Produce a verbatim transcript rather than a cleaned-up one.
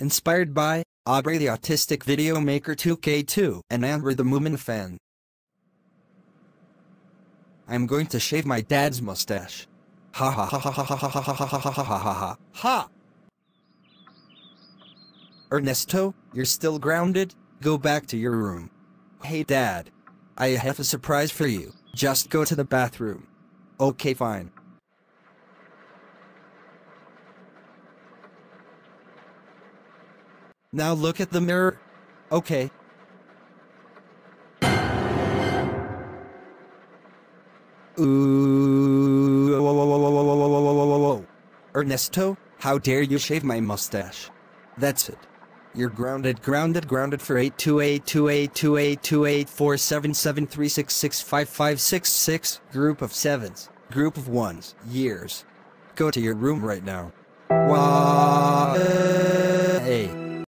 Inspired by Aubrey the Autistic Video Maker two K two and Amber the Moomin fan. I'm going to shave my dad's mustache. Ha ha ha ha ha ha ha ha ha ha ha ha ha ha ha. Ernesto, you're still grounded? Go back to your room. Hey Dad. I have a surprise for you. Just go to the bathroom. Okay, fine. Now look at the mirror. Okay. Ooh. Ernesto, how dare you shave my mustache? That's it. You're grounded, grounded, grounded for eight two eight two eight two eight two eight four seven seven three six six five five six six. Group of sevens, group of ones, years. Go to your room right now. Why?